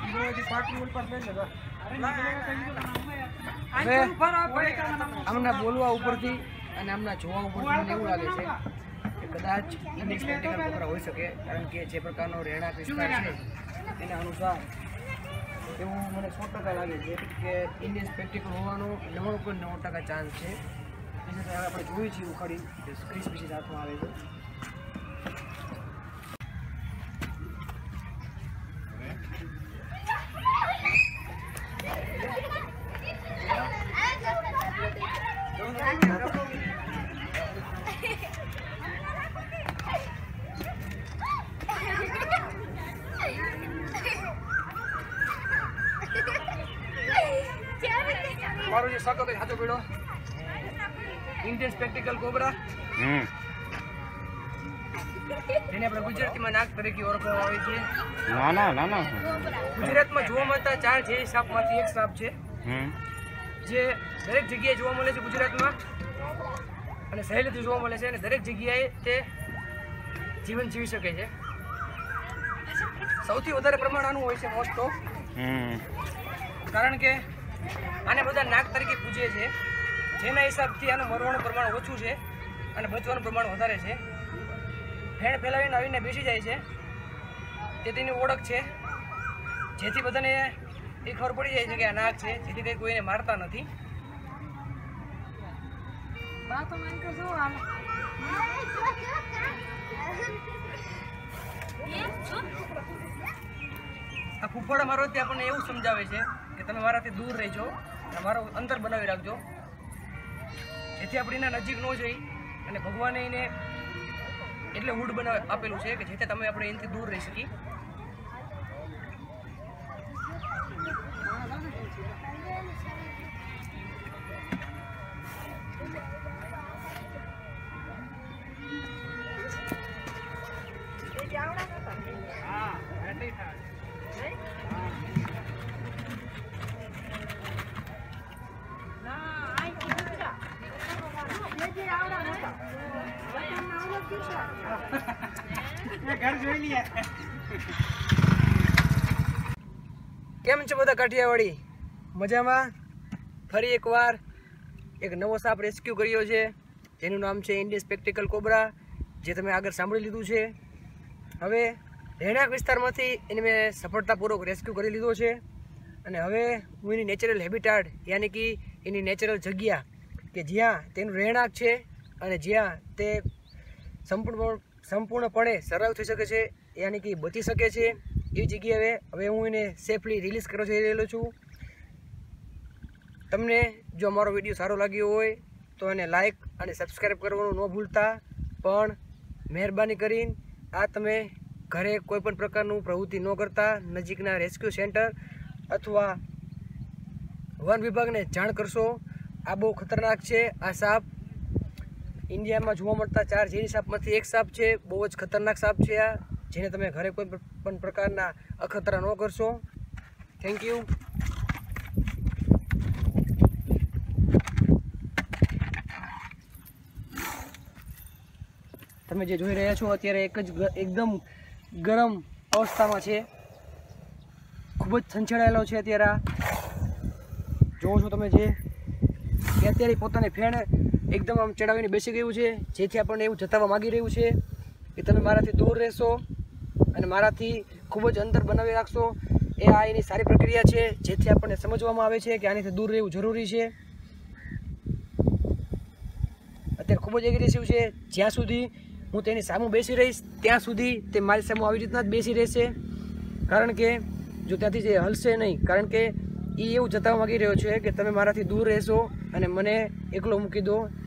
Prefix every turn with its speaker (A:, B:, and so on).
A: આમના બોલવા ઉપરથી અને આમના જોવા ઉપરથી મને એવું લાગે છે કે કદાચ ઇન્ડિયન સ્પેક્ટિકલ કોબરા હોઈ શકે, કારણ કે જે પ્રકારનો રહેણાંક વિસ્તાર છે એના અનુસાર એવું મને 100% લાગે છે કે ઇન્ડિયન સ્પેક્ટિકલ હોવાનો 99.9% ચાન્સ છે. એટલે આપણે જોઈએ છીએ ઉખાડી ક્રીસ પીસીસ હાથમાં આવે છે. મારો જે શક હતો સાચો પડ્યો. ઇન્ડિયન સ્પેક્ટિકલ કોબરા જેને આપણે ગુજરાતીમાં નાગ તરીકે ઓળખવામાં આવે છે. ગુજરાતમાં જોવા મળતા 4 ઝેરી સાપમાંથી એક સાપ છે જે દરેક જગ્યાએ જોવા મળે છે ગુજરાતમાં અને સહેલીથી જોવા મળે છે અને દરેક જગ્યાએ તે જીવન જીવી શકે છે. સૌથી વધારે પ્રમાણ આનું હોય છે મોસ્ટ ઓફ, કારણ કે આને બધા નાગ તરીકે પૂજે છે, જેના હિસાબથી આનું મરવાનું પ્રમાણ ઓછું છે અને બચવાનું પ્રમાણ વધારે છે. ફેણ ફેલાવીને આવીને બેસી જાય છે તે તેની ઓળખ છે, જેથી બધાને એ ખબર પડી જાય છે કે આ નાગ છે, જેથી કંઈ કોઈને મારતા નથી. આ ફૂફાડા મારવાથી આપણને એવું સમજાવે છે કે તમે મારાથી દૂર રહેજો, મારો અંતર બનાવી રાખજો, જેથી આપણે એના નજીક ન જઈ અને ભગવાને એને એટલે હુડ આપેલું છે કે જેથી તમે આપણે એનાથી દૂર રહી શકીએ. કેમ છે બધા કાઠિયાવાડી? મજામાં? ફરી એકવાર એક નવો સાપ રેસ્ક્યુ કર્યો છે જેનું નામ છે ઇન્ડિયન સ્પેક્ટિકલ કોબરા, જે તમે આગળ સાંભળી લીધું છે. હવે રહેણાંક વિસ્તારમાંથી એને મેં સફળતાપૂર્વક રેસ્ક્યુ કરી લીધો છે અને હવે હું એની નેચરલ હેબિટાટ યાની કે એની નેચરલ જગ્યા કે જ્યાં તેનું રહેણાંક છે અને જ્યાં તે સંપૂર્ણપણે સર્વાઈવ થઈ શકે છે, યાની કે બચી શકે છે, એ જગ્યાએ હવે હું એને સેફલી રિલીઝ કરવા જઈ રહેલો છું. તમને જો અમારો વિડીયો સારો લાગ્યો હોય તો એને લાઈક અને સબસ્ક્રાઈબ કરવાનું ન ભૂલતા, પણ મહેરબાની કરીને આ તમે ઘરે કોઈપણ પ્રકારનું પ્રવૃત્તિ ન કરતા નજીકના રેસ્ક્યુ સેન્ટર અથવા વન વિભાગને જાણ કરશો. આ બહુ ખતરનાક છે. આ સાપ ઇન્ડિયામાં જોવા મળતા 4 ઝેરી સાપમાંથી એક સાપ છે. બહુ જ ખતરનાક સાપ છે આ, જેને તમે ઘરે કોઈ પણ પ્રકારના અખતરા ન કરશો. Thank you. તમે જે જોઈ રહ્યા છો અત્યારે એકદમ ગરમ અવસ્થામાં છે, ખૂબ જ છંછેડાયેલો છે. અત્યારે જોવો છો તમે જે કે અત્યારે પોતાની ફેણ એકદમ આમ ચડાવીને બેસી ગયું છે, જેથી આપણને એવું જતાવવા માગી રહ્યું છે કે તમે મારાથી દૂર રહેશો અને મારાથી ખૂબ જ અંતર બનાવી રાખશો. એ આ એની સારી પ્રક્રિયા છે, જેથી આપણને સમજવામાં આવે છે કે આનાથી દૂર રહેવું જરૂરી છે. અત્યારે ખૂબ જ એગ્રેસિવ છે. જ્યાં સુધી હું તેની સામે બેસી રહીશ ત્યાં સુધી તે મારી સામે આવી રીતના જ બેસી રહેશે, કારણ કે જો ત્યાંથી જે હલશે નહીં, કારણ કે એ એવું જતાવવા માગી રહ્યો છે કે તમે મારાથી દૂર રહેશો અને મને એકલો મૂકી દો.